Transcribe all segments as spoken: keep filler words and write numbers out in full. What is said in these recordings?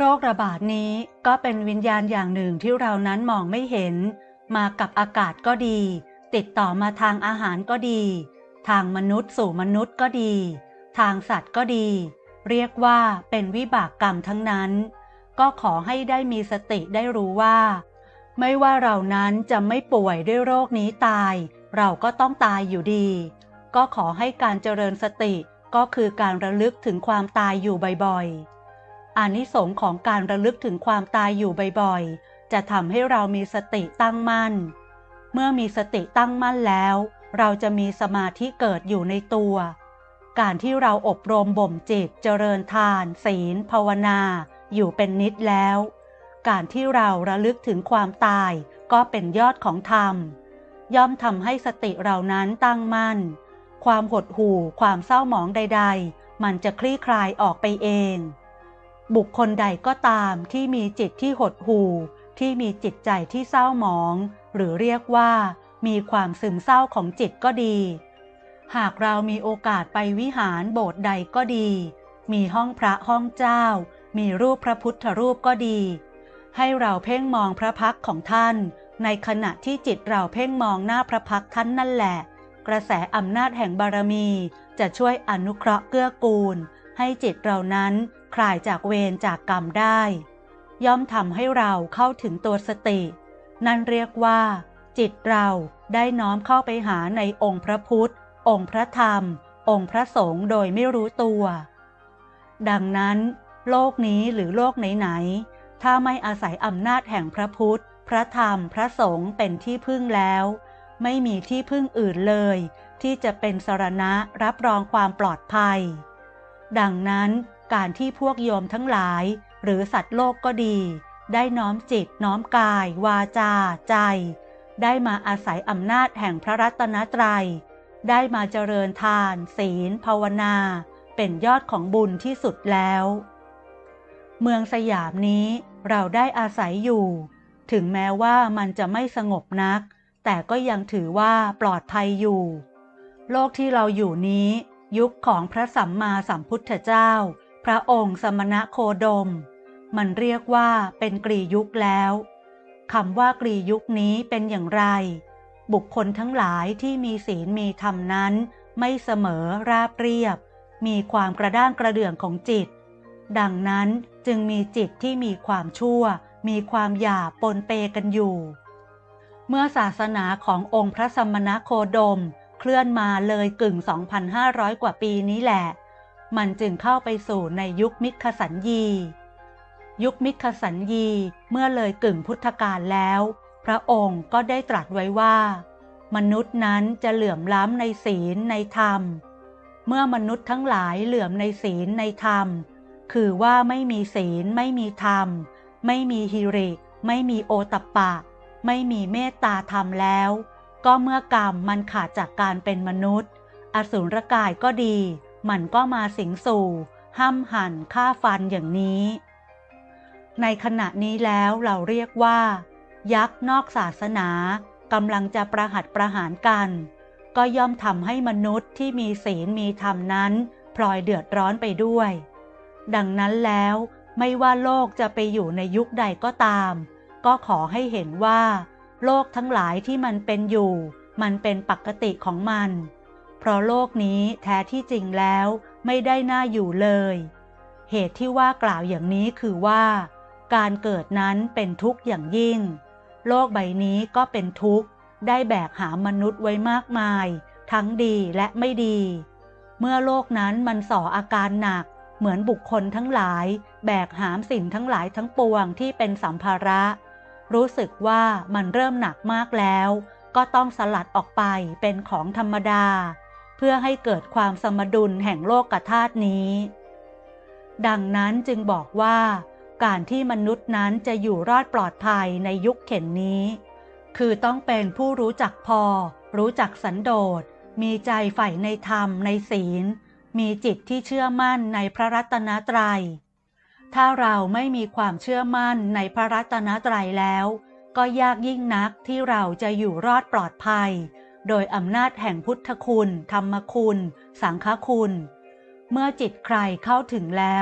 โรคระบาดนี้ก็เป็นวิญญาณอย่างหนึ่งที่เรานั้นมองไม่เห็นมากับอากาศก็ดีติดต่อมาทางอาหารก็ดีทางมนุษย์สู่มนุษย์ก็ดีทางสัตว์ก็ดีเรียกว่าเป็นวิบากกรรมทั้งนั้นก็ขอให้ได้มีสติได้รู้ว่าไม่ว่าเรานั้นจะไม่ป่วยด้วยโรคนี้ตายเราก็ต้องตายอยู่ดีก็ขอให้การเจริญสติก็คือการระลึกถึงความตายอยู่บ่อยๆอานิสงส์ของการระลึกถึงความตายอยู่บ่อยๆจะทำให้เรามีสติตั้งมั่นเมื่อมีสติตั้งมั่นแล้วเราจะมีสมาธิเกิดอยู่ในตัวการที่เราอบรมบ่มจิตเจริญทานศีลภาวนาอยู่เป็นนิดแล้วการที่เราระลึกถึงความตายก็เป็นยอดของธรรมย่อมทำให้สติเรานั้นตั้งมั่นความหดหู่ความเศร้าหมองใดๆมันจะคลี่คลายออกไปเองบุคคลใดก็ตามที่มีจิตที่หดหู่ที่มีจิตใจที่เศร้าหมองหรือเรียกว่ามีความซึมเศร้าของจิตก็ดีหากเรามีโอกาสไปวิหารโบสถ์ใดก็ดีมีห้องพระห้องเจ้ามีรูปพระพุทธรูปก็ดีให้เราเพ่งมองพระพักตร์ของท่านในขณะที่จิตเราเพ่งมองหน้าพระพักตร์ท่านนั่นแหละกระแสอำนาจแห่งบารมีจะช่วยอนุเคราะห์เกื้อกูลให้จิตเรานั้นคลายจากเวรจากกรรมได้ย่อมทำให้เราเข้าถึงตัวสตินั่นเรียกว่าจิตเราได้น้อมเข้าไปหาในองค์พระพุทธองค์พระธรรมองค์พระสงฆ์โดยไม่รู้ตัวดังนั้นโลกนี้หรือโลกไหนๆถ้าไม่อาศัยอำนาจแห่งพระพุทธพระธรรมพระสงฆ์เป็นที่พึ่งแล้วไม่มีที่พึ่งอื่นเลยที่จะเป็นสรณะรับรองความปลอดภัยดังนั้นการที่พวกโยมทั้งหลายหรือสัตว์โลกก็ดีได้น้อมจิตน้อมกายวาจาใจได้มาอาศัยอำนาจแห่งพระรัตนตรัยได้มาเจริญทานศีลภาวนาเป็นยอดของบุญที่สุดแล้วเมืองสยามนี้เราได้อาศัยอยู่ถึงแม้ว่ามันจะไม่สงบนักแต่ก็ยังถือว่าปลอดภัยอยู่โลกที่เราอยู่นี้ยุคของพระสัมมาสัมพุทธเจ้าพระองค์สมณโคดมมันเรียกว่าเป็นกรียุคแล้วคำว่ากรียุคนี้เป็นอย่างไรบุคคลทั้งหลายที่มีศีลมีธรรมนั้นไม่เสมอราบเรียบมีความกระด้างกระเดื่องของจิตดังนั้นจึงมีจิตที่มีความชั่วมีความหยาบปนเปกันอยู่เมื่อศาสนาขององค์พระสมณโคดมเคลื่อนมาเลยกึ่ง สองพันห้าร้อย กว่าปีนี้แหละมันจึงเข้าไปสู่ในยุคมิคสัญญียุคมิคสัญญีเมื่อเลยกึ่งพุทธกาลแล้วพระองค์ก็ได้ตรัสไว้ว่ามนุษย์นั้นจะเหลื่อมล้ำในศีลในธรรมเมื่อมนุษย์ทั้งหลายเหลื่อมในศีลในธรรมคือว่าไม่มีศีลไม่มีธรรมไม่มีหิริไม่มีโอตัปปะไม่มีเมตตาธรรมแล้วก็เมื่อกรรมมันขาดจากการเป็นมนุษย์อสูรกายก็ดีมันก็มาสิงสู่ห้ำหั่นฆ่าฟันอย่างนี้ในขณะนี้แล้วเราเรียกว่ายักษ์นอกศาสนากำลังจะประหัตประหารกันก็ย่อมทำให้มนุษย์ที่มีศีลมีธรรมนั้นพลอยเดือดร้อนไปด้วยดังนั้นแล้วไม่ว่าโลกจะไปอยู่ในยุคใดก็ตามก็ขอให้เห็นว่าโลกทั้งหลายที่มันเป็นอยู่มันเป็นปกติของมันเพราะโลกนี้แท้ที่จริงแล้วไม่ได้น่าอยู่เลยเหตุที่ว่ากล่าวอย่างนี้คือว่าการเกิดนั้นเป็นทุกข์อย่างยิ่งโลกใบนี้ก็เป็นทุกข์ได้แบกหามมนุษย์ไว้มากมายทั้งดีและไม่ดีเมื่อโลกนั้นมันส่ออาการหนักเหมือนบุคคลทั้งหลายแบกหามสิ่งทั้งหลายทั้งปวงที่เป็นสัมภาระรู้สึกว่ามันเริ่มหนักมากแล้วก็ต้องสลัดออกไปเป็นของธรรมดาเพื่อให้เกิดความสมดุลแห่งโลกธาตุนี้ดังนั้นจึงบอกว่าการที่มนุษย์นั้นจะอยู่รอดปลอดภัยในยุคเข็ญนี้คือต้องเป็นผู้รู้จักพอรู้จักสันโดษมีใจใฝ่ในธรรมในศีลมีจิตที่เชื่อมั่นในพระรัตนตรัยถ้าเราไม่มีความเชื่อมั่นในพระรัตนตรัยแล้วก็ยากยิ่งนักที่เราจะอยู่รอดปลอดภัยโดยอำนาจแห่งพุทธคุณธรรมคุณสังฆคุณเมื่อจิตใครเข้าถึงแล้ว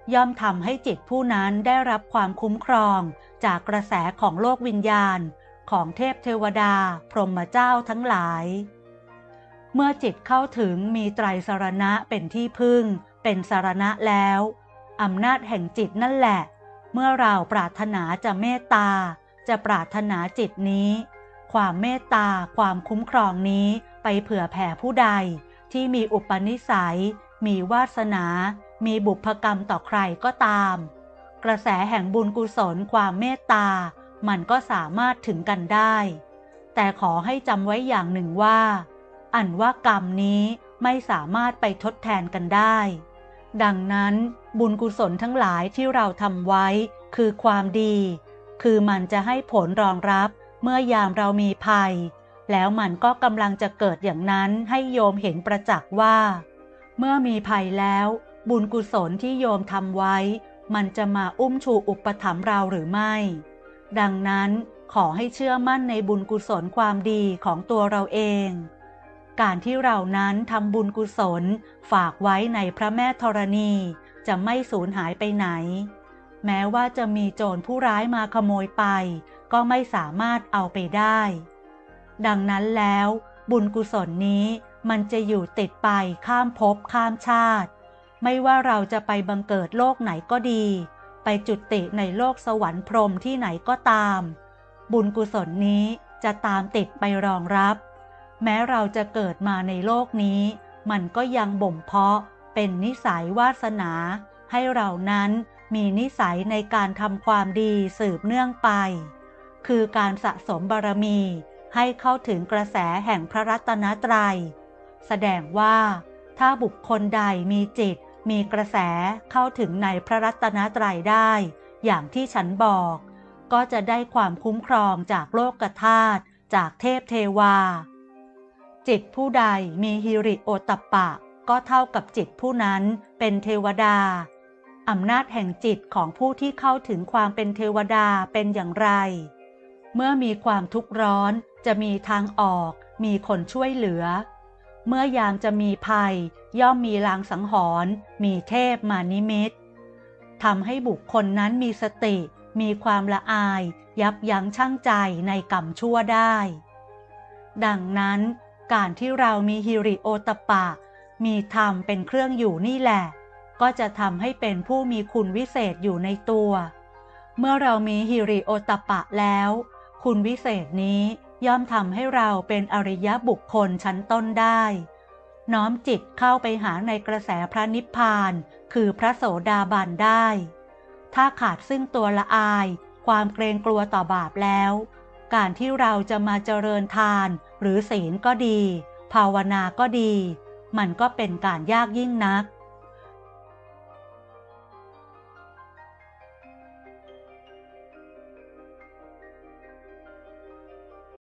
ย่อมทำให้จิตผู้นั้นได้รับความคุ้มครองจากกระแสของโลกวิญญาณของเทพเทวดาพรหมเจ้าทั้งหลายเมื่อจิตเข้าถึงมีไตรสรณะเป็นที่พึ่งเป็นสรณะแล้วอำนาจแห่งจิตนั่นแหละเมื่อเราปรารถนาจะเมตตาจะปรารถนาจิตนี้ความเมตตาความคุ้มครองนี้ไปเผื่อแผ่ผู้ใดที่มีอุปนิสัยมีวาสนามีบุพกรรมต่อใครก็ตามกระแสแห่งบุญกุศลความเมตตามันก็สามารถถึงกันได้แต่ขอให้จำไว้อย่างหนึ่งว่าอันว่ากรรมนี้ไม่สามารถไปทดแทนกันได้ดังนั้นบุญกุศลทั้งหลายที่เราทำไว้คือความดีคือมันจะให้ผลรองรับเมื่อยามเรามีภัยแล้วมันก็กำลังจะเกิดอย่างนั้นให้โยมเห็นประจักษ์ว่าเมื่อมีภัยแล้วบุญกุศลที่โยมทำไว้มันจะมาอุ้มชูอุปถัมภ์เราหรือไม่ดังนั้นขอให้เชื่อมั่นในบุญกุศลความดีของตัวเราเองการที่เรานั้นทำบุญกุศลฝากไว้ในพระแม่ธรณีจะไม่สูญหายไปไหนแม้ว่าจะมีโจรผู้ร้ายมาขโมยไปก็ไม่สามารถเอาไปได้ดังนั้นแล้วบุญกุศลนี้มันจะอยู่ติดไปข้ามภพข้ามชาติไม่ว่าเราจะไปบังเกิดโลกไหนก็ดีไปจุติในโลกสวรรค์พรหมที่ไหนก็ตามบุญกุศลนี้จะตามติดไปรองรับแม้เราจะเกิดมาในโลกนี้มันก็ยังบ่มเพาะเป็นนิสัยวาสนาให้เรานั้นมีนิสัยในการทำความดีสืบเนื่องไปคือการสะสมบารมีให้เข้าถึงกระแสแห่งพระรัตนตรัยแสดงว่าถ้าบุคคลใดมีจิตมีกระแสเข้าถึงในพระรัตนตรัยได้อย่างที่ฉันบอกก็จะได้ความคุ้มครองจากโลกธาตุจากเทพเทวาจิตผู้ใดมีหิริโอตตัปปะก็เท่ากับจิตผู้นั้นเป็นเทวดาอำนาจแห่งจิตของผู้ที่เข้าถึงความเป็นเทวดาเป็นอย่างไรเมื่อมีความทุกข์ร้อนจะมีทางออกมีคนช่วยเหลือเมื่อยามจะมีภัยย่อมมีลางสังหรณ์มีเทพมานิมิตทำให้บุคคลนั้นมีสติมีความละอายยับยั้งชั่งใจในกรรมชั่วได้ดังนั้นการที่เรามีหิริโอตตัปปะมีธรรมเป็นเครื่องอยู่นี่แหละก็จะทำให้เป็นผู้มีคุณวิเศษอยู่ในตัวเมื่อเรามีหิริโอตตัปปะแล้วคุณวิเศษนี้ย่อมทำให้เราเป็นอริยบุคคลชั้นต้นได้น้อมจิตเข้าไปหาในกระแสพระนิพพานคือพระโสดาบันได้ถ้าขาดซึ่งตัวละอายความเกรงกลัวต่อบาปแล้วการที่เราจะมาเจริญทานหรือศีลก็ดีภาวนาก็ดีมันก็เป็นการยากยิ่งนัก